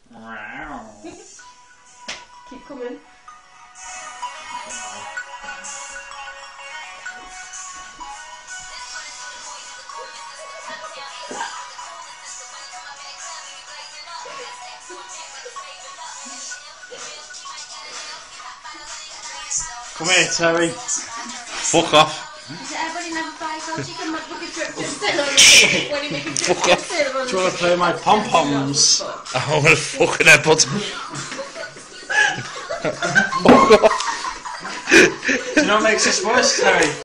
Keep coming. Come here, Terry. Fuck off. Does everybody never buy so chicken McBucket trip to still when you make a trip Fuck off. to still? Do you want to play my pom-poms? I want to fucking headbutt. Fuck off. Do you know what makes this worse, Terry?